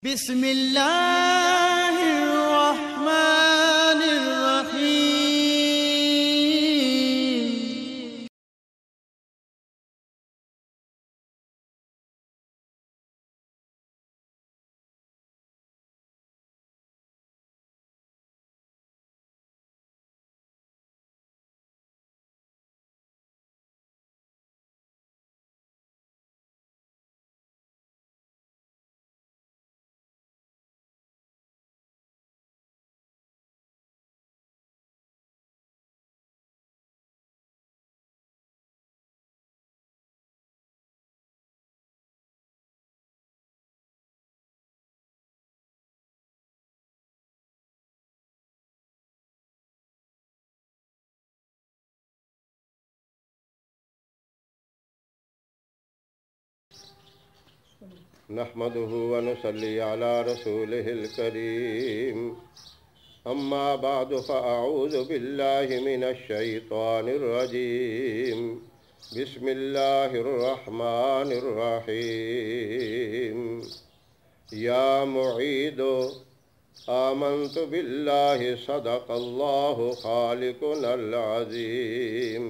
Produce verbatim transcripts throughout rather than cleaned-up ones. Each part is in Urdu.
بسم اللہ الرحمن الرحیم۔ نحمده ونصلي على رسوله الكريم أما بعد فأعوذ بالله من الشيطان الرجيم بسم الله الرحمن الرحيم يا معيد آمنت بالله صدق الله خالقنا العظيم۔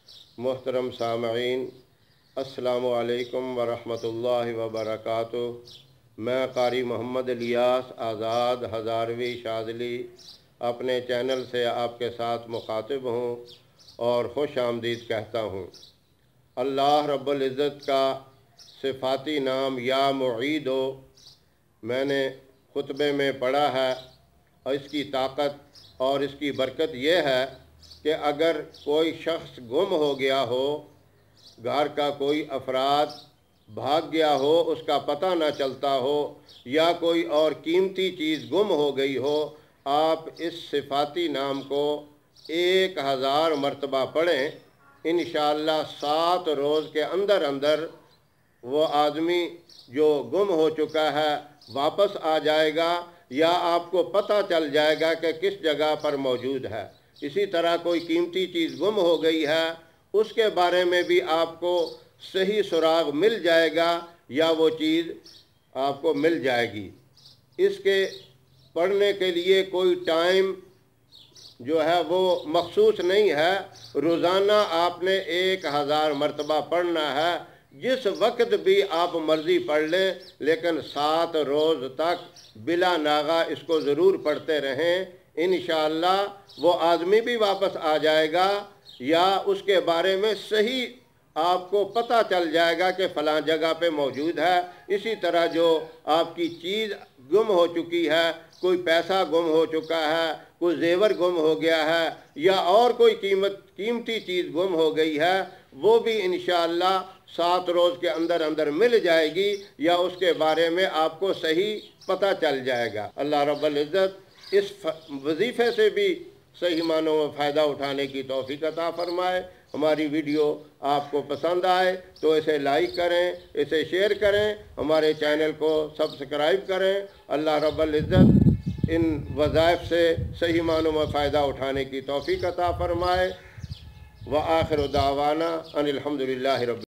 محترم سامعین، السلام علیکم ورحمۃ اللہ وبرکاتہ۔ میں قاری محمد الیاس آزاد ہزاروی شاذلی اپنے چینل سے آپ کے ساتھ مخاطب ہوں اور خوش آمدید کہتا ہوں۔ اللہ رب العزت کا صفاتی نام یا معیدو میں نے خطبے میں پڑھا ہے، اور اس کی طاقت اور اس کی برکت یہ ہے کہ اگر کوئی شخص گم ہو گیا ہو، گھر کا کوئی افراد بھاگ گیا ہو، اس کا پتہ نہ چلتا ہو، یا کوئی اور قیمتی چیز گم ہو گئی ہو، آپ اس صفاتی نام کو ایک ہزار مرتبہ پڑھیں، انشاءاللہ سات روز کے اندر اندر وہ آدمی جو گم ہو چکا ہے واپس آ جائے گا، یا آپ کو پتہ چل جائے گا کہ کس جگہ پر موجود ہے۔ اسی طرح کوئی قیمتی چیز گم ہو گئی ہے، اس کے بارے میں بھی آپ کو صحیح سراغ مل جائے گا، یا وہ چیز آپ کو مل جائے گی۔ اس کے پڑھنے کے لیے کوئی ٹائم جو ہے وہ مخصوص نہیں ہے، روزانہ آپ نے ایک ہزار مرتبہ پڑھنا ہے، جس وقت بھی آپ مرضی پڑھ لیں، لیکن سات روز تک بلا ناغہ اس کو ضرور پڑھتے رہیں۔ انشاءاللہ وہ آدمی بھی واپس آ جائے گا، یا اس کے بارے میں صحیح آپ کو پتہ چل جائے گا کہ فلاں جگہ پہ موجود ہے۔ اسی طرح جو آپ کی چیز گم ہو چکی ہے، کوئی پیسہ گم ہو چکا ہے، کوئی زیور گم ہو گیا ہے، یا اور کوئی قیمت قیمتی چیز گم ہو گئی ہے، وہ بھی انشاءاللہ سات روز کے اندر اندر مل جائے گی، یا اس کے بارے میں آپ کو صحیح پتہ چل جائے گا۔ اللہ رب العزت اس وظیفے سے بھی صحیح معنوں میں فائدہ اٹھانے کی توفیق عطا فرمائے۔ ہماری ویڈیو آپ کو پسند آئے تو اسے لائک کریں، اسے شیئر کریں، ہمارے چینل کو سبسکرائب کریں۔ اللہ رب العزت ان وظائف سے صحیح معنوں میں فائدہ اٹھانے کی توفیق عطا فرمائے۔ وآخر دعوانا ان الحمدللہ رب